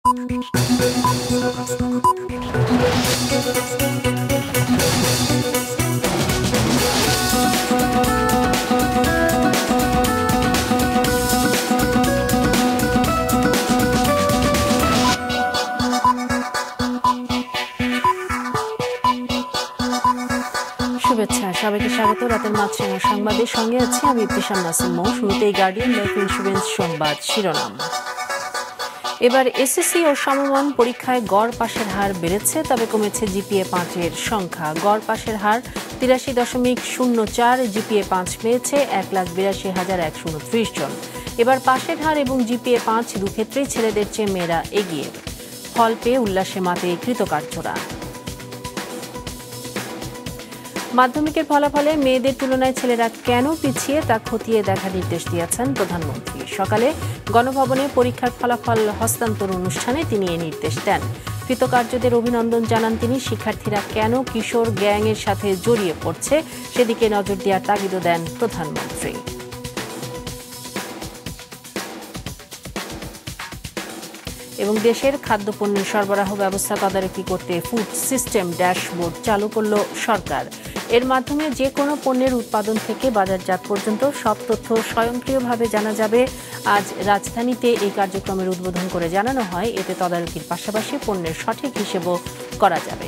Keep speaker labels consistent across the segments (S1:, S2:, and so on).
S1: শুভেচ্ছা, সবাইকে স্বাগত। রাতের মাঝখানে সংবাদের সঙ্গে আছি আমি ইবতিসাম নাসিম। শুরুতেই গার্ডিয়ান লাইফ ইন্স্যুরেন্স সংবাদ শিরোনাম। এবার এসএসসি ও সমমান পরীক্ষায় গড় পাশের হার বেড়েছে, তবে কমেছে জিপিএ 5-এর সংখ্যা। গড় পাশের হার 83.04, জিপিএ 5 পেয়েছে 1,82,129 জন। এবার পাশের হার এবং জিপিএ 5 দুক্ষেত্রেই ছেলেদের চেয়ে মেয়েরা এগিয়ে। ফল পেয়ে উল্লাসে মাতে কৃতকার্যরা। মাধ্যমিকের ফলাফলে মেয়েদের তুলনায় ছেলেরা কেন পিছিয়ে তা খতিয়ে দেখার নির্দেশ দিয়েছেন প্রধানমন্ত্রী। সকালে গণভবনে পরীক্ষার ফলাফল হস্তান্তর অনুষ্ঠানে তিনি এই নির্দেশ দেন। কৃতকার্যদের অভিনন্দন জানান তিনি। শিক্ষার্থীরা কেন কিশোর গ্যাংয়ের সাথে জড়িয়ে পড়ছে সেদিকে নজর দেওয়ার তাগিদও দেন প্রধানমন্ত্রী। এবং দেশের খাদ্যপণ্যের সরবরাহ ব্যবস্থা তদারকি করতে ফুড সিস্টেম ড্যাশবোর্ড চালু করল সরকার। এর মাধ্যমে যে কোনো পণ্যের উৎপাদন থেকে বাজারজাত পর্যন্ত সব তথ্য স্বয়ংক্রিয়ভাবে জানা যাবে। আজ রাজধানীতে এই কার্যক্রমের উদ্বোধন করে জানানো হয়, এতে তদারকির পাশাপাশি পণ্যের সঠিক হিসেবও করা যাবে।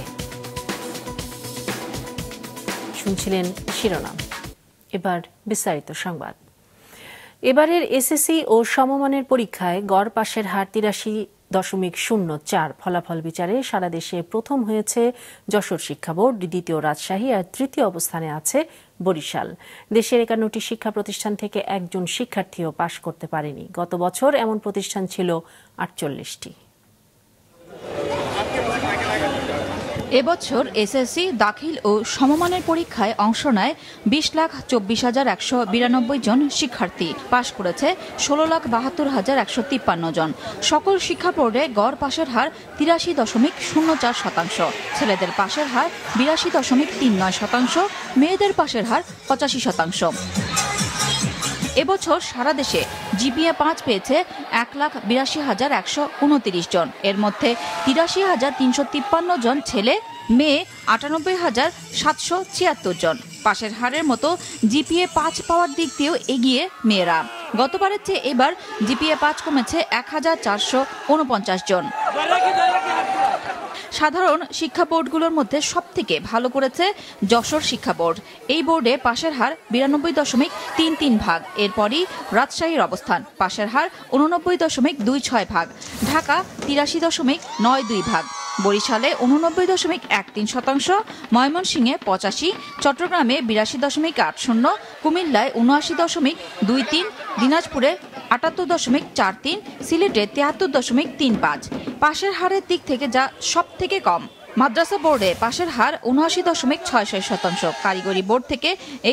S1: শুনছিলেন শিরোনাম, এবার বিস্তারিত সংবাদ। এবারের এসএসসি ও সমমানের পরীক্ষায় গড় পাশের হার 83.04। ফলাফল বিচারে সারা দেশে প্রথম হয়েছে যশোর শিক্ষা বোর্ড, দ্বিতীয় রাজশাহী আর তৃতীয় অবস্থানে আছে বরিশাল। দেশের 51টি শিক্ষা প্রতিষ্ঠান থেকে একজন শিক্ষার্থীও পাশ করতে পারেনি। গত বছর এমন প্রতিষ্ঠান ছিল 48টি।
S2: এবছর এসএসসি দাখিল ও সমমানের পরীক্ষায় অংশ নেয় 20,24,192 জন শিক্ষার্থী। পাশ করেছে 16,72,153 জন। সকল শিক্ষা বোর্ডে গড় পাশের হার 83.04%। ছেলেদের পাশের হার 82.39%, মেয়েদের পাশের হার 85%। এবছর সারা দেশে জিপিএ 5 পেয়েছে 1,82,129 জন। এর মধ্যে 83,353 জন ছেলে, মেয়ে 98,776 জন। পাশের হারের মতো জিপিএ 5 পাওয়ার দিক দিয়েও এগিয়ে মেয়েরা। গতবারের চেয়ে এবার জিপিএ 5 কমেছে 1,449 জন। সাধারণ শিক্ষা বোর্ডগুলোর মধ্যে সবথেকে ভালো করেছে যশোর শিক্ষা বোর্ড। এই বোর্ডে পাশের হার 92.33%। এরপরই রাজশাহীর অবস্থান, পাশের হার 89.26%। ঢাকা 83.92%। বরিশালে 89.13%, ময়মনসিংহে 85%, চট্টগ্রামে 82.80%, কুমিল্লায় 79.23%, দিনাজপুরে 78.43%, সিলেটে 73.35%। পাশের হারের দিক থেকে যা সব থেকে কম। মাদ্রাসা বোর্ডে পাশের হার 79.66%, কারিগরি বোর্ড থেকে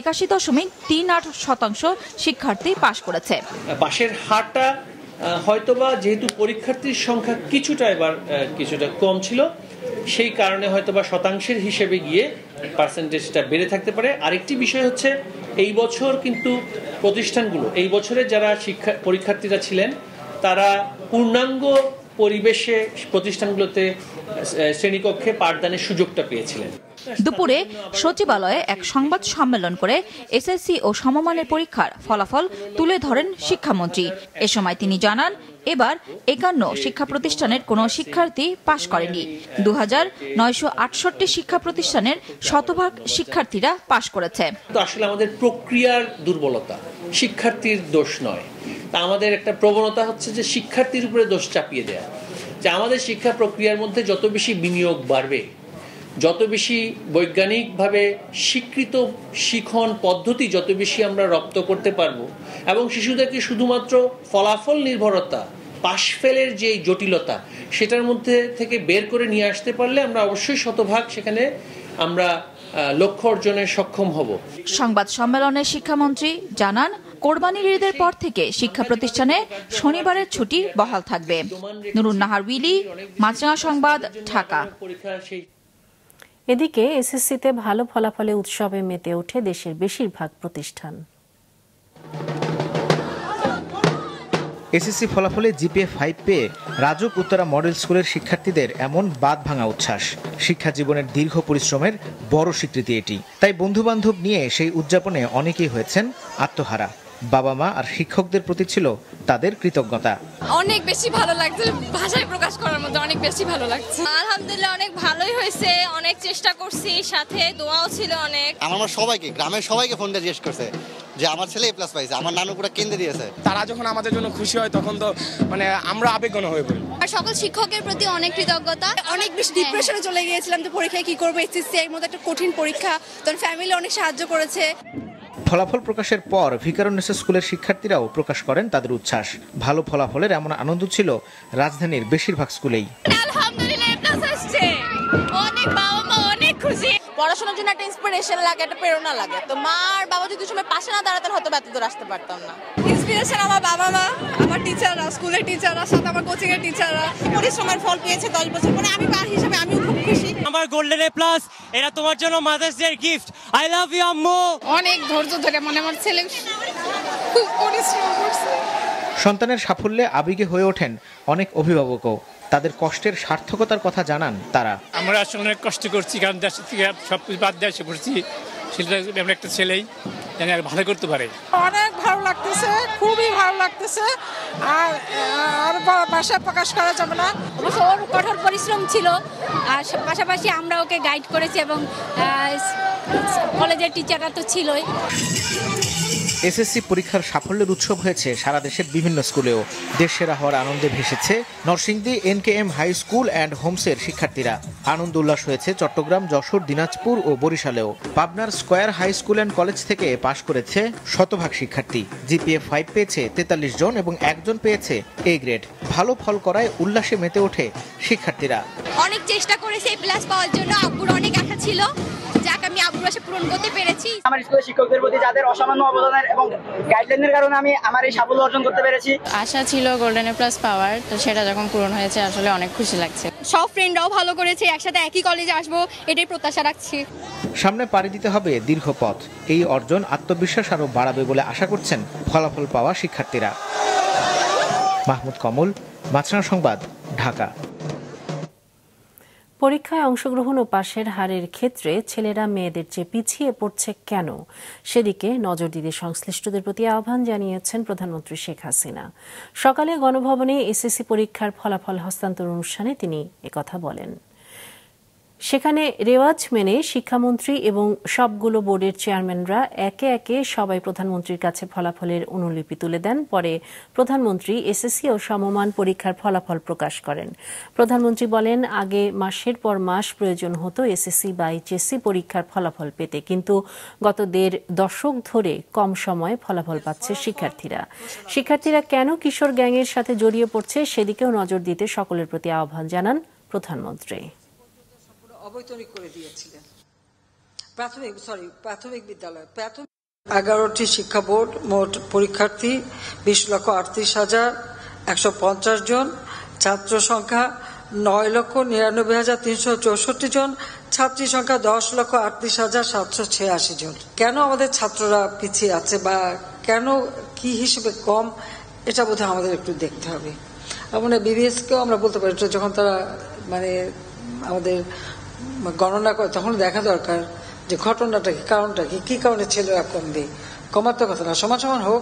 S2: 81.38% শিক্ষার্থী পাশ করেছে।
S3: পাশের হারটা হয়তোবা যেহেতু পরীক্ষার্থীর সংখ্যা কিছুটা কম ছিল, সেই কারণে হয়তোবা শতাংশের হিসেবে গিয়ে পার্সেন্টেজটা বেড়ে থাকতে পারে। আরেকটি বিষয় হচ্ছে, এই বছর কিন্তু প্রতিষ্ঠানগুলো, এই বছরে যারা পরীক্ষার্থীরা ছিলেন তারা পূর্ণাঙ্গ পরিবেশে প্রতিষ্ঠানগুলোতে শ্রেণীকক্ষে পাঠদানের সুযোগটা পেয়েছিলেন।
S2: দুপুরে সচিবালয়ে এক সংবাদ সম্মেলন করে এসএসসি ও সমমানের পরীক্ষার ফলাফল তুলে ধরেন শিক্ষামন্ত্রী। এ সময় তিনি জানান, এবার 51 শিক্ষা প্রতিষ্ঠানের কোনো শিক্ষার্থী পাশ করেনি। 2,968 শিক্ষা প্রতিষ্ঠানের শতভাগ শিক্ষার্থীরা পাশ করেছে।
S3: তো আসলে আমাদের প্রক্রিয়ার দুর্বলতা, শিক্ষার্থীর দোষ নয়। তা আমাদের একটা প্রবণতা হচ্ছে যে শিক্ষার্থীর উপরে দোষ চাপিয়ে দেয়া। যে আমাদের শিক্ষা প্রক্রিয়ার মধ্যে যত বেশি বিনিয়োগ বাড়বে, যত বেশি বৈজ্ঞানিকভাবে স্বীকৃত শিখন পদ্ধতি যত বেশি আমরা রপ্ত করতে পারবো, এবং শিশুদেরকে শুধুমাত্র ফলাফল নির্ভরতা, পাশ ফেলের যে জটিলতা, সেটার মধ্যে থেকে বের করে নিয়ে আসতে পারলে আমরা অবশ্যই শতভাগ সেখানে আমরা লক্ষ্য অর্জনে সক্ষম হব।
S2: সংবাদ সম্মেলনে শিক্ষামন্ত্রী জানান, কোরবানির ঈদের পর থেকে শিক্ষা প্রতিষ্ঠানে শনিবারের ছুটি বহাল থাকবে। নুরুন নাহার উইলি, মাছরাঙা সংবাদ, ঢাকা।
S1: এদিকে এসএসসিতে ভালো ফলাফলে উৎসবে মেতে ওঠে দেশের বেশিরভাগ প্রতিষ্ঠান।
S4: এসএসসি ফলাফলে জিপিএ 5 পেয়ে রাজুক উত্তরা মডেল স্কুলের শিক্ষার্থীদের এমন বাদ ভাঙা উচ্ছ্বাস। শিক্ষা জীবনের দীর্ঘ পরিশ্রমের বড় স্বীকৃতি এটি। তাই বন্ধুবান্ধব নিয়ে সেই উদযাপনে অনেকেই হয়েছেন আত্মহারা। বাবা মা আর শিক্ষকদের প্রতি ছিল তাদের কৃতজ্ঞতা।
S5: অনেক বেশি ভালো লাগছে, ভাষায় প্রকাশ করার মধ্যে অনেক বেশি ভালো লাগছে। আলহামদুলিল্লাহ অনেক ভালোই হয়েছে, অনেক চেষ্টা করছি, সাথে দোয়াও ছিল অনেক।
S6: আমার সবাইকে, গ্রামের সবাইকে ফোন দিয়ে জিজ্ঞেস করছে যে আমার ছেলে এ প্লাস পাইছে, আমার নানু পুরো কেন্দ্রে দিয়েছে।
S7: তারা যখন আমাদের জন্য খুশি হয় তখন তো মানে আমরা আবেগঘন হয়ে পড়ি।
S5: আর সকল শিক্ষকের প্রতি অনেক কৃতজ্ঞতা।
S8: অনেক বেশি ডিপ্রেশনে চলে গিয়েছিলাম যে পরীক্ষায় কি করবো, এসএসসি এর মধ্যে একটা কঠিন পরীক্ষা, তখন ফ্যামিলি অনেক সাহায্য করেছে।
S4: ফলাফল প্রকাশের পর ভিকারুননিসা স্কুলের শিক্ষার্থীরাও প্রকাশ করেন তাদের উচ্ছ্বাস। ভালো ফলাফলের এমন আনন্দ ছিল রাজধানীর বেশিরভাগ স্কুলেই।
S5: আলহামদুলিল্লাহ প্লাস আসছে, অনেক বাবা মা অনেক খুশি।
S8: পড়াশোনার জন্য একটা ইন্সপিরেশন লাগে, একটা প্রেরণা লাগে। তো মা আর বাবা যদি সময় পাশে না দাঁড়াতেন হয়তো এত দূর আসতে পারতাম না। ইন্সপিরেশন আমার বাবা মা, আমার টিচাররা, স্কুলের টিচাররা, সাথে আমার কোচিং এর টিচাররা। পরিশ্রমের ফল পেয়েছে 10 বছর পরে। আমি মা হিসেবে আমিও খুব খুশি।
S9: আমার গোল্ডেন এ প্লাস, এটা তোমার জন্য mother's day gift. I love you আম্মু।
S5: অনেক ধৈর্য ধরে আমার ছেলে খুব পরিশ্রম করছে।
S4: সন্তানের সাফল্যে আবেগে হয়ে ওঠেন অনেক অভিভাবকও। তাদের কষ্টের সার্থকতার কথা জানান তারা।
S9: আমরা আসলে অনেক কষ্ট করছি, কারণ দেশ থেকে সব কিছু বাদ দিয়ে এসে পড়ছি। সেটা আমরা একটা ছেলেই জানি আর ভালো করতে পারে।
S8: অনেক ভালো লাগতেছে, খুবই ভালো লাগতেছে। আর ভাষায় প্রকাশ করা যাবে না।
S5: ওর কঠোর পরিশ্রম ছিল, আর পাশাপাশি আমরা ওকে গাইড করেছি এবং কলেজের টিচাররা তো ছিলই।
S4: এসএসসি পরীক্ষার সাফল্যের উৎসব হয়েছে সারা দেশের বিভিন্ন স্কুলেও। দেশ সেরা হওয়ার আনন্দে ভেসেছে Narsingdi NKM high school and হোমসের শিক্ষার্থীরা। আনন্দ উল্লাস হয়েছে চট্টগ্রাম, যশোর, দিনাজপুর ও বরিশালেও। পাবনার Square high school and college থেকে পাশ করেছে শতভাগ শিক্ষার্থী। জিপিএ 5 পেয়েছে 43 জন এবং একজন পেয়েছে A গ্রেড। ভালো ফল করায় উল্লাসে মেতে ওঠে শিক্ষার্থীরা।
S5: অনেক চেষ্টা করেছে এই প্লাস পাওয়ার জন্য, আব্বুর অনেক আশা ছিল, যাকে আমি আব্বুর আশা পূরণ করতে পেরেছি।
S10: আমার স্কুলের শিক্ষকদের প্রতি যাদের অসামান্য অবদানের এবং গাইডলাইনের কারণে আমি আমার এই সাফল্য অর্জন করতে পেরেছি।
S5: আশা ছিল গোল্ডেন এ প্লাস পাওয়ার, তো সেটা যখন পূরণ হয়েছে আসলে অনেক খুশি লাগছে। সব ফ্রেন্ডরাও ভালো করেছে, একসাথে একই কলেজে আসবো এটাই প্রত্যাশা রাখছি।
S4: সামনে পাড়ি দিতে হবে দীর্ঘ পথ। এই অর্জন আত্মবিশ্বাস আরও বাড়াবে বলে আশা করছেন ফলাফল পাওয়া শিক্ষার্থীরা। মাহমুদ কমল, মাছরাঙা সংবাদ, ঢাকা।
S1: পরীক্ষায় অংশগ্রহণ ও পাশের হারের ক্ষেত্রে ছেলেরা মেয়েদের চেয়ে পিছিয়ে পড়ছে কেন, সেদিকে নজর দিতে সংশ্লিষ্টদের প্রতি আহ্বান জানিয়েছেন প্রধানমন্ত্রী শেখ হাসিনা। সকালে গণভবনে এসএসসি পরীক্ষার ফলাফল হস্তান্তর অনুষ্ঠানে তিনি একথা বলেন। সেখানে রেওয়াজ মেনে শিক্ষামন্ত্রী এবং সবগুলো বোর্ডের চেয়ারম্যানরা একে একে সবাই প্রধানমন্ত্রীর কাছে ফলাফলের অনুলিপি তুলে দেন। পরে প্রধানমন্ত্রী এসএসসি ও সমমান পরীক্ষার ফলাফল প্রকাশ করেন। প্রধানমন্ত্রী বলেন, আগে মাসের পর মাস প্রয়োজন হতো এসএসসি বা এইচএসসি পরীক্ষার ফলাফল পেতে, কিন্তু গত 1.5 দশক ধরে কম সময়ে ফলাফল পাচ্ছে শিক্ষার্থীরা কেন কিশোর গ্যাংয়ের সাথে জড়িয়ে পড়ছে সেদিকেও নজর দিতে সকলের প্রতি আহ্বান জানান প্রধানমন্ত্রী।
S11: অবৈতনিক করে দিয়েছিলেন প্রাথমিক বিদ্যালয়। 11টি শিক্ষা বোর্ড, মোট পরীক্ষার্থী 20,38,150 জন, ছাত্র সংখ্যা 9,99,364 জন, ছাত্রী সংখ্যা 10,38,786 জন। কেন আমাদের ছাত্ররা পিছিয়ে আছে বা কেন কি হিসেবে কম, এটা বোধহয় আমাদের একটু দেখতে হবে। আমরা বিবিএসকেও আমরা বলতে পারি, যখন তারা মানে আমাদের গণনা করে তখন দেখা দরকার যে ঘটনাটা কি, কারণটা কি কারণে ছেলেরা কমবে। কমার তো কথা না, সমান সমান হোক।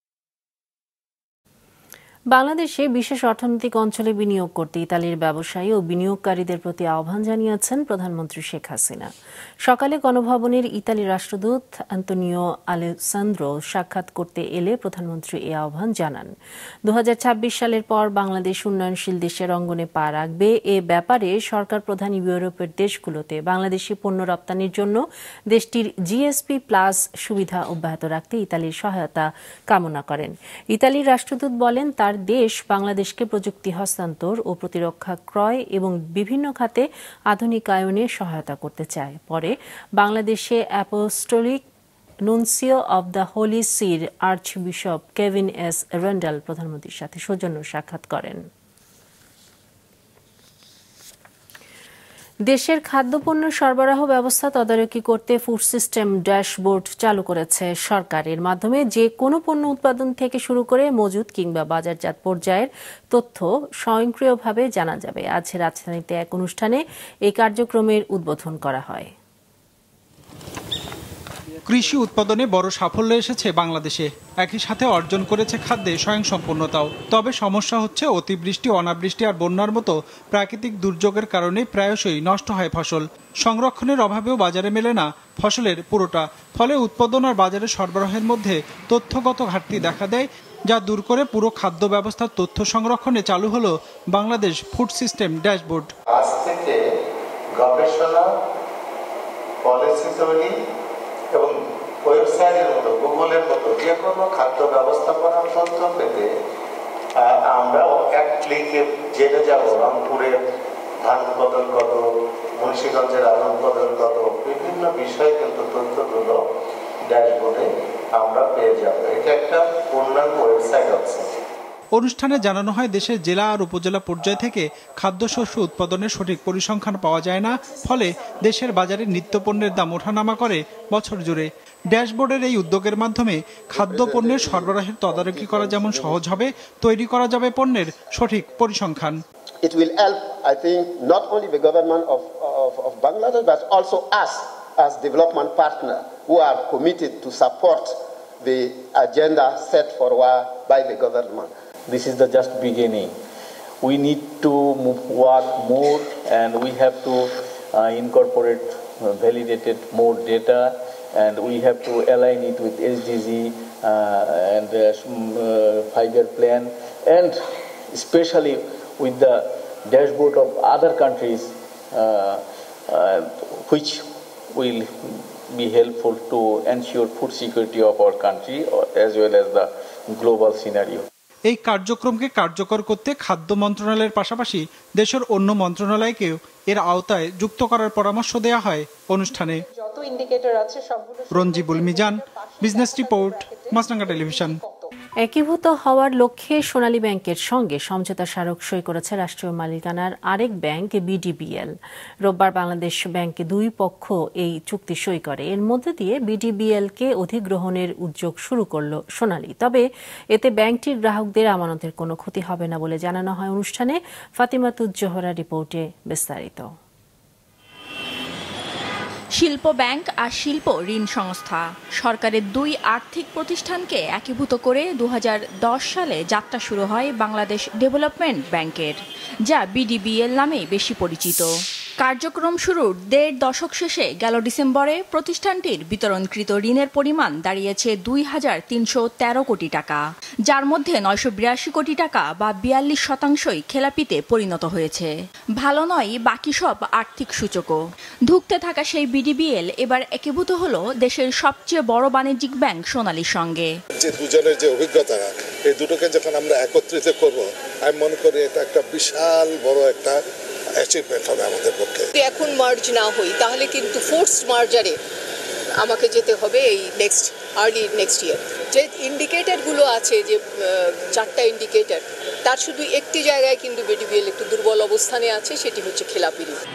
S1: বাংলাদেশে বিশেষ অর্থনৈতিক অঞ্চলে বিনিয়োগ করতে ইতালির ব্যবসায়ী ও বিনিয়োগকারীদের প্রতি আহ্বান জানিয়েছেন প্রধানমন্ত্রী শেখ হাসিনা। সকালে গণভবনের ইতালি রাষ্ট্রদূত আন্তোনিও আলেসান্দ্রো সাক্ষাৎ করতে এলে প্রধানমন্ত্রী এ আহ্বান জানান। 2026 সালের পর বাংলাদেশ উন্নয়নশীল দেশের অঙ্গনে পা রাখবে। এ ব্যাপারে সরকার প্রধান ইউরোপের দেশগুলোতে বাংলাদেশি পণ্য রপ্তানির জন্য দেশটির জিএসপি প্লাস সুবিধা অব্যাহত রাখতে ইতালির সহায়তা কামনা করেন। ইতালির রাষ্ট্রদূত বলেন, তার দেশ বাংলাদেশকে প্রযুক্তি হস্তান্তর ও প্রতিরক্ষা ক্রয় এবং বিভিন্ন খাতে আধুনিকায়নে সহায়তা করতে চায়। পরে বাংলাদেশে apostolic nuncio of the holy see archbishop Kevin S Randall প্রধানমন্ত্রীর সাথে সৌজন্য সাক্ষাৎ করেন। দেশের খাদ্যপণ্য সরবরাহ ব্যবস্থা তদারকি করতে ফুড সিস্টেম ড্যাশবোর্ড চালু করেছে সরকার। এর মাধ্যমে যে কোনো পণ্য উৎপাদন থেকে শুরু করে মজুত কিংবা বাজারজাত পর্যায়ের তথ্য স্বয়ংক্রিয়ভাবে জানা যাবে। আজ রাজধানীতে এক অনুষ্ঠানে এই কার্যক্রমের উদ্বোধন করা হয়।
S12: কৃষি উৎপাদনে বড় সাফল্য এসেছে বাংলাদেশে, একই সাথে অর্জন করেছে খাদ্যে স্বয়ংসম্পূর্ণতাও। তবে সমস্যা হচ্ছে অতিবৃষ্টি, অনাবৃষ্টি আর বন্যার মতো প্রাকৃতিক দুর্যোগের কারণে প্রায়শই নষ্ট হয় ফসল। সংরক্ষণের অভাবেও বাজারে মেলে না ফসলের পুরোটা, ফলে উৎপাদন আর বাজারে সরবরাহের মধ্যে তথ্যগত ঘাটতি দেখা দেয়, যা দূর করে পুরো খাদ্য ব্যবস্থার তথ্য সংরক্ষণে চালু হলো বাংলাদেশ ফুড সিস্টেম ড্যাশবোর্ড।
S13: আজ থেকে গবেষণা, পলিসি তৈরি এবং ওয়েবসাইটের মতো, গুগলের মতো যে কোনো খাদ্য ব্যবস্থাপনার তথ্য পেতে আমরাও এক ক্লিকে জেনে যাব রংপুরের ধান উৎপাদন কত, মুন্সিগঞ্জের আলু উৎপাদন কত, বিভিন্ন বিষয়ে কিন্তু তথ্যগুলো ড্যাশবোর্ডে আমরা পেয়ে যাব। এটা একটা পূর্ণাঙ্গ ওয়েবসাইট আছে।
S12: অনুষ্ঠানে জানানো হয়, দেশের জেলা আর উপজেলা পর্যায় থেকে খাদ্যশস্য উৎপাদনের সঠিক পরিসংখ্যান পাওয়া যায় না, ফলে দেশের বাজারে নিত্যপণ্যের দাম ওঠানামা করে বছর জুড়ে। ড্যাশবোর্ডের এই উদ্যোগের মাধ্যমে খাদ্যপণ্যের সরবরাহের তদারকি করা যেমন সহজ হবে, তৈরি করা যাবে পণ্যের সঠিক পরিসংখ্যান।
S14: It will help, I think, not only the government of Bangladesh, but also us as development partner who are committed to support the agenda set forward by the government.
S15: This is the just beginning. We need to work more, and we have to incorporate validated more data, and we have to align it with SDG and 5-year plan, and especially with the dashboard of other countries, which will be helpful to ensure food security of our country as well as the global scenario.
S12: এই কার্যক্রমকে কার্যকর করতে খাদ্য মন্ত্রণালয়ের পাশাপাশি দেশের অন্য মন্ত্রণালয়কেও এর আওতায় যুক্ত করার পরামর্শ দেওয়া হয় অনুষ্ঠানে। Ranjibul Mizan, business report, Maasranga television.
S1: একীভূত হওয়ার লক্ষ্যে সোনালী ব্যাংকের সঙ্গে সমঝোতা স্মারক সই করেছে রাষ্ট্রীয় মালিকানার আরেক ব্যাংক বিডিবিএল। রোববার বাংলাদেশ ব্যাংকে দুই পক্ষ এই চুক্তি সই করে। এর মধ্যে দিয়ে বিডিবিএলকে অধিগ্রহণের উদ্যোগ শুরু করল সোনালী। তবে এতে ব্যাংকটির গ্রাহকদের আমানতের কোনো ক্ষতি হবে না বলে জানানো হয় অনুষ্ঠানে। ফাতিমাতুজ জোহরা রিপোর্টে বিস্তারিত।
S2: শিল্প ব্যাংক আর শিল্প ঋণ সংস্থা সরকারের দুই আর্থিক প্রতিষ্ঠানকে একীভূত করে 2010 সালে যাত্রা শুরু হয় বাংলাদেশ ডেভেলপমেন্ট ব্যাংকের, যা বিডিবিএল নামে বেশি পরিচিত। কার্যক্রম শুরুর 1.5 দশক শেষে গেল ডিসেম্বরে প্রতিষ্ঠানটির বিতরণকৃত ঋণের পরিমাণ দাঁড়িয়েছে 2,313 কোটি টাকা, যার মধ্যে 982 কোটি টাকা বা 42% খেলাপিতে পরিণত হয়েছে। ভালো নয় বাকি সব আর্থিক সূচকও। ধুঁকতে থাকা সেই বিডিবিএল এবার একীভূত হলো দেশের সবচেয়ে বড় বাণিজ্যিক ব্যাংক সোনালীর সঙ্গে।
S16: যে দুজনের যে অভিজ্ঞতা, এই দুটোকে যখন আমরা একত্রিত করব, আমি মনে করি এটা একটা বিশাল বড় একটা অ্যাচিভমেন্ট হবে আমাদের পক্ষে।
S17: এখন মার্জ না হই তাহলে কিন্তু ফোর্সড মার্জারে আমাকে যেতে হবে এই আর্লি নেক্সট ইয়ার। যে ইন্ডিকেটরগুলো আছে, যে 4টা ইন্ডিকেটর, তার শুধু একটি জায়গায় কিন্তু বিডিবিএল একটু দুর্বল অবস্থানে আছে, সেটি হচ্ছে খেলাপি ঋণ।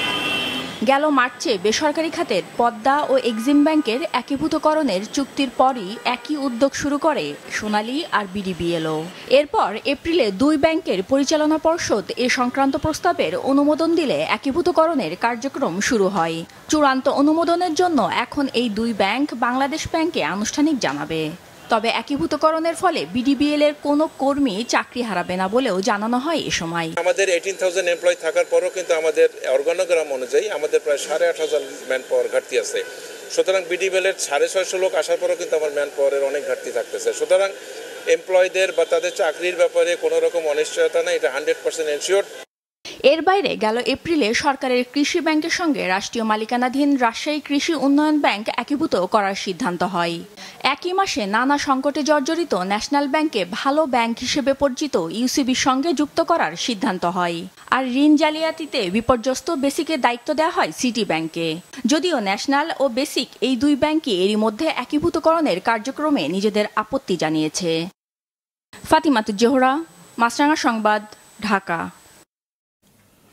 S2: গেল মার্চে বেসরকারি খাতের পদ্মা ও এক্সিম ব্যাংকের একীভূতকরণের চুক্তির পরই একই উদ্যোগ শুরু করে সোনালী আর বিডিবিএলও। এরপর এপ্রিলে দুই ব্যাংকের পরিচালনা পর্ষদ এ সংক্রান্ত প্রস্তাবের অনুমোদন দিলে একীভূতকরণের কার্যক্রম শুরু হয়। চূড়ান্ত অনুমোদনের জন্য এখন এই দুই ব্যাংক বাংলাদেশ ব্যাংকে আনুষ্ঠানিক জানাবে। তবে একীভূতকরণের ফলে বিডিবিএল এর কোনো কর্মী চাকরি হারাবে না বলেও জানানো হয় এ সময়।
S18: আমাদের 18,000 এমপ্লয়ি থাকার পরও কিন্তু আমাদের অর্গানোগ্রাম অনুযায়ী আমাদের প্রায় 8,500 ম্যান পাওয়ার ঘাটতি আছে। সুতরাং বিডিবিএল এর 650 লোক আসার পরও কিন্তু আমার ম্যান পাওয়ারের অনেক ঘাটতি থাকতেছে। সুতরাং এমপ্লয়ীদের বা তাদের চাকরির ব্যাপারে কোনো রকম অনিশ্চয়তা নেই, এটা 100% এনশিওর।
S2: এর বাইরে গেল এপ্রিলে সরকারের কৃষি ব্যাংকের সঙ্গে রাষ্ট্রীয় মালিকানাধীন রাজশাহী কৃষি উন্নয়ন ব্যাংক একীভূত করার সিদ্ধান্ত হয়। একই মাসে নানা সংকটে জর্জরিত ন্যাশনাল ব্যাংকে ভালো ব্যাংক হিসেবে পরিচিত ইউসিবির সঙ্গে যুক্ত করার সিদ্ধান্ত হয়। আর ঋণ জালিয়াতিতে বিপর্যস্ত বেসিকের দায়িত্ব দেওয়া হয় সিটি ব্যাংকে। যদিও ন্যাশনাল ও বেসিক এই দুই ব্যাংকই এরই মধ্যে একীভূতকরণের কার্যক্রমে নিজেদের আপত্তি জানিয়েছে। ফাতিমাতুজ জোহরা, মাছরাঙা সংবাদ, ঢাকা।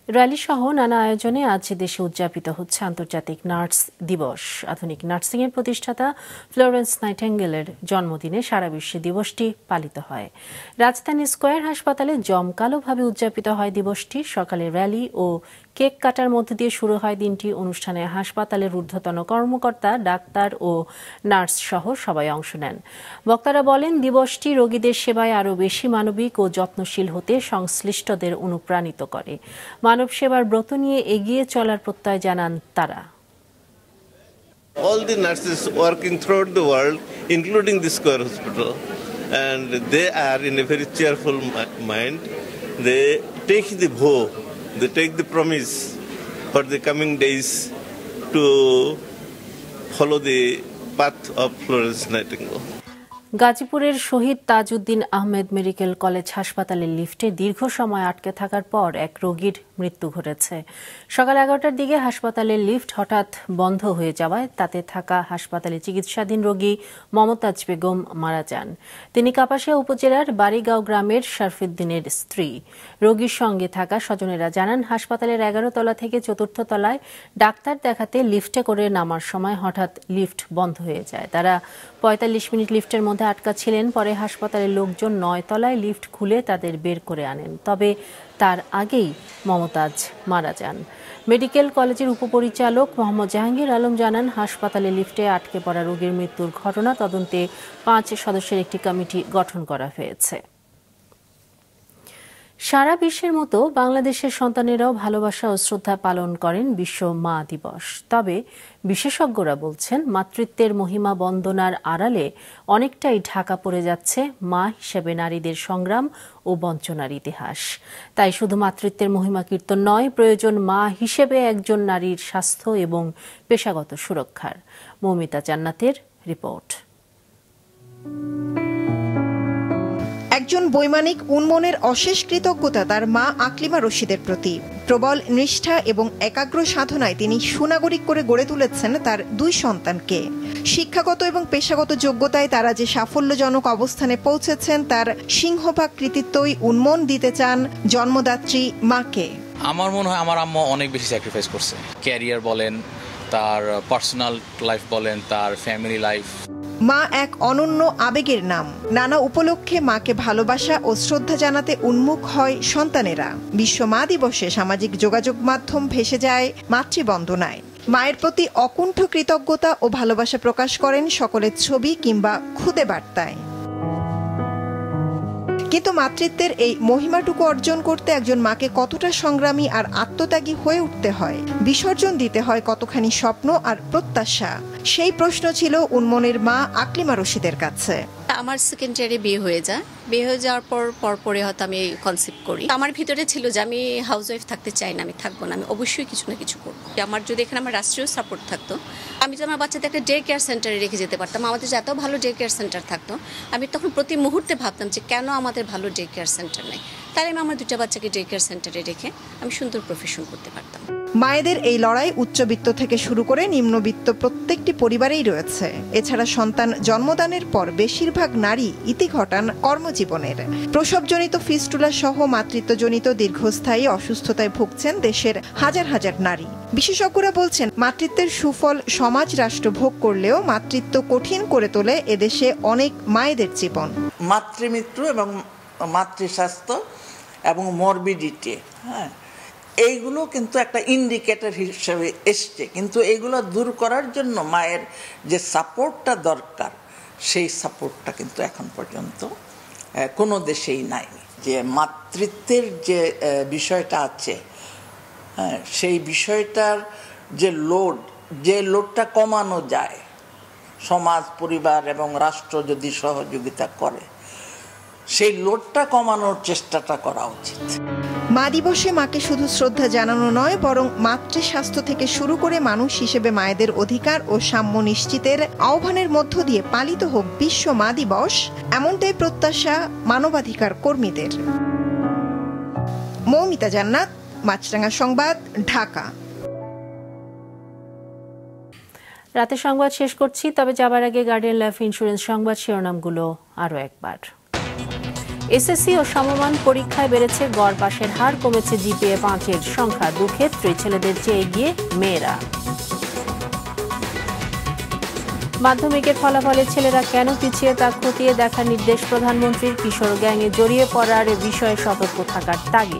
S1: র্যালি সহ নানা আয়োজনে আজ দেশে উদযাপিত হচ্ছে আন্তর্জাতিক নার্স দিবস। আধুনিক নার্সিংয়ের প্রতিষ্ঠাতা ফ্লোরেন্স নাইটিঙ্গেলের জন্মদিনে সারা বিশ্বে দিবসটি পালিত হয়। রাজধানী স্কয়ার হাসপাতালে জমকালোভাবে উদযাপিত হয় দিবসটি। সকালে র্যালি ও কেক কাটার মধ্য দিয়ে শুরু হয় দিনটি। অনুষ্ঠানে হাসপাতালের ঊর্ধ্বতন কর্মকর্তা, ডাক্তার ও নার্স সহ সবাই অংশ নেন। বক্তারা বলেন, দিবসটি রোগীদের সেবায় আরও বেশি মানবিক ও যত্নশীল হতে সংশ্লিষ্টদের অনুপ্রাণিত করে। মানব সেবার ব্রত নিয়ে এগিয়ে চলার প্রত্যয় জানান তারা।
S19: All the nurses working throughout the world, including the Square Hospital, and they are in a very cheerful mind. They take the vow, they take the promise for the coming days to follow the path of Florence Nightingale.
S1: গাজীপুরের শহীদ Tajuddin Ahmed medical college হাসপাতালের লিফটে দীর্ঘ সময় আটকে থাকার পর এক রোগীর মৃত্যু ঘটেছে। সকাল 11টার দিকে হাসপাতালের লিফট হঠাৎ বন্ধ হয়ে যাওয়ায় তাতে থাকা হাসপাতালে চিকিৎসাধীন রোগী মমতাজ বেগম মারা যান। তিনি কাপাসিয়া উপজেলার বাড়িগাঁও গ্রামের শরফুদ্দিনের স্ত্রী। রোগীর সঙ্গে থাকা স্বজনেরা জানান, হাসপাতালের 11 তলা থেকে 4র্থ তলায় ডাক্তার দেখাতে লিফটে করে নামার সময় হঠাৎ লিফট বন্ধ হয়ে যায়। তারা 45 মিনিট লিফটের মধ্যে আটকা ছিলেন। পরে হাসপাতালের লোকজন 9 তলায় লিফট খুলে তাদের বের করে আনেন। তবে তার আগেই মমতাজ মারা যান। মেডিকেল কলেজের উপপরিচালক মোহাম্মদ জাহাঙ্গীর আলম জানান, হাসপাতালে লিফটে আটকে পড়া রোগীর মৃত্যুর ঘটনা তদন্তে 5 সদস্যের একটি কমিটি গঠন করা হয়েছে। সারা বিশ্বের মতো বাংলাদেশের সন্তানেরাও ভালোবাসা ও শ্রদ্ধা পালন করেন বিশ্ব মা দিবস। তবে বিশেষজ্ঞরা বলছেন, মাতৃত্বের মহিমা বন্দনার আড়ালে অনেকটাই ঢাকা পড়ে যাচ্ছে মা হিসেবে নারীদের সংগ্রাম ও বঞ্চনার ইতিহাস। তাই শুধু মাতৃত্বের মহিমা কীর্তন নয়, প্রয়োজন মা হিসেবে একজন নারীর স্বাস্থ্য এবং পেশাগত সুরক্ষার। মৌমিতা জান্নাতের রিপোর্ট।
S20: একজন বৈমানিক উন্মনের অশেষ কৃতজ্ঞতা তার মা আকলিমা রশিদের প্রতি। প্রবল নিষ্ঠা এবং একাগ্র সাধনায় তিনি সুনাগরিক করে গড়ে তুলেছেন তার 2 সন্তানকে। শিক্ষাগত এবং পেশাগত যোগ্যতায় তারা যে সাফল্যজনক অবস্থানে পৌঁছেছেন তার সিংহভাগ কৃতিত্বই উন্মন দিতে চান জন্মদাত্রী মাকে।
S21: আমার মনে হয় আমার আম্মা অনেক বেশি স্যাক্রিফাইস করছে। ক্যারিয়ার বলেন, তার পার্সোনাল লাইফ বলেন, তার ফ্যামিলি লাইফ।
S20: মা এক অনন্য আবেগের নাম। নানা উপলক্ষে মাকে ভালোবাসা ও শ্রদ্ধা জানাতে উন্মুখ হয় সন্তানেরা। বিশ্ব মা দিবসে সামাজিক যোগাযোগ মাধ্যম ভেসে যায় মাতৃবন্দনায়। মায়ের প্রতি অকুণ্ঠ কৃতজ্ঞতা ও ভালোবাসা প্রকাশ করেন সকলের ছবি কিংবা খুদে বার্তায়। কিন্তু মাতৃত্বের এই মহিমাটুকু অর্জন করতে একজন মাকে কতটা সংগ্রামী আর আত্মত্যাগী হয়ে উঠতে হয়, বিসর্জন দিতে হয় কতখানি স্বপ্ন আর প্রত্যাশা, সেই প্রশ্ন ছিল উন্মনের মা আকলিমা রশিদের কাছে।
S22: আমার সেকেন্ড ইয়ারে বিয়ে হয়ে যায়। বিয়ে হয়ে যাওয়ার পরে হয়তো আমি কনসেপ্ট করি। আমার ভিতরে ছিল যে আমি হাউস ওয়াইফ থাকতে চাই না, আমি থাকবো না, আমি অবশ্যই কিছু না কিছু করবো। আমার যদি এখানে আমার রাষ্ট্রীয় সাপোর্ট থাকতো, আমি যদি আমার বাচ্চাদের একটা ডে কেয়ার সেন্টারে রেখে যেতে পারতাম। আমাদের এত ভালো ডে কেয়ার সেন্টার থাকতো, আমি তখন প্রতি মুহূর্তে ভাবতাম যে কেন আমাদের ভালো ডে কেয়ার সেন্টার নেই। তাই আমি আমার 2টা বাচ্চাকে ডে কেয়ার সেন্টারে রেখে আমি সুন্দর প্রফেশন করতে পারতাম।
S20: মায়েদের এই লড়াই উচ্চবিত্ত থেকে শুরু করে নিম্নবিত্ত প্রত্যেকটি পরিবারেই রয়েছে। এছাড়া সন্তান জন্মদানের পর বেশিরভাগ নারী ইতি ঘটান কর্মজীবনের। প্রসবজনিত ফিস্টুলা সহ মাতৃত্বজনিত দীর্ঘস্থায়ী অসুস্থতায় ভুগছেন দেশের হাজার হাজার নারী। বিশেষজ্ঞরা বলছেন, মাতৃত্বের সুফল সমাজ রাষ্ট্র ভোগ করলেও মাতৃত্ব কঠিন করে তোলে এদেশে অনেক মায়েদের জীবন।
S23: মাতৃমৃত্যু এবং মাতৃস্বাস্থ্য এবং মরবিডিটি, এইগুলো কিন্তু একটা ইন্ডিকেটর হিসেবে এসছে। কিন্তু এইগুলো দূর করার জন্য মায়ের যে সাপোর্টটা দরকার, সেই সাপোর্টটা কিন্তু এখন পর্যন্ত কোনো দেশেই নাই। যে মাতৃত্বের যে বিষয়টা আছে, সেই বিষয়টার যে লোডটা কমানো যায়, সমাজ, পরিবার এবং রাষ্ট্র যদি সহযোগিতা করে, সেই লোডটা কমানোর চেষ্টাটা করা উচিত।
S20: মা দিবসে মাকে শুধু শ্রদ্ধা জানানো নয়, বরং মাতৃ স্বাস্থ্য থেকে শুরু করে মানুষ হিসেবে মায়েদের অধিকার ও সাম্য নিশ্চিতের আহ্বানের মধ্য দিয়ে পালিত হোক বিশ্ব মা দিবস, এমনটাই প্রত্যাশা মানবাধিকার কর্মীদের। মৌমিতা জান্নাত, মাছরাঙা সংবাদ, ঢাকা।
S1: রাতে সংবাদ শেষ করছি, তবে যাবার আগে গার্ডিয়ান লাইফ ইন্স্যুরেন্স সংবাদ শিরোনামগুলো আরও একবার। এসএসসি ও সমমান পরীক্ষায় বেড়েছে গড় পাশের হার, কমেছে জিপিএ 5-এর সংখ্যা। দুক্ষেত্রে ছেলেদের চেয়ে এগিয়ে মেয়েরা। মাধ্যমিকের ফলাফলে ছেলেরা কেন পিছিয়ে তা খতিয়ে দেখার নির্দেশ প্রধানমন্ত্রীর। কিশোর গ্যাংয়ে জড়িয়ে পড়ার বিষয়ে সতর্ক থাকার তাগিদ।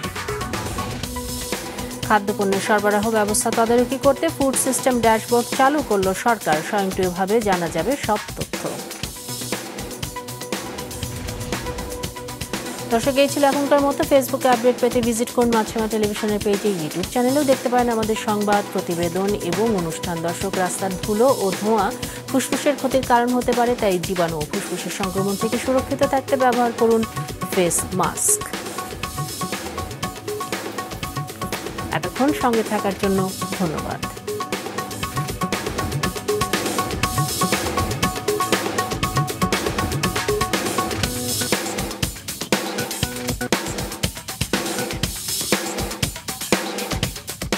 S1: খাদ্যপণ্যের সরবরাহ ব্যবস্থা তদারকি করতে ফুড সিস্টেম ড্যাশবোর্ড চালু করল সরকার। স্বয়ংক্রিয়ভাবে জানা যাবে সব তথ্য। দর্শক, এই ছিল এখনকার মতো। ফেসবুকে আপডেট পেতে ভিজিট করুন মাছরাঙা টেলিভিশনের পেজে। ইউটিউব চ্যানেলেও দেখতে পারেন আমাদের সংবাদ, প্রতিবেদন এবং অনুষ্ঠান। দর্শক, রাস্তার ধুলো ও ধোঁয়া ফুসফুসের ক্ষতির কারণ হতে পারে, তাই জীবাণু ও ফুসফুসের সংক্রমণ থেকে সুরক্ষিত থাকতে ব্যবহার করুন ফেস মাস্ক। এতক্ষণ সঙ্গে থাকার জন্য ধন্যবাদ।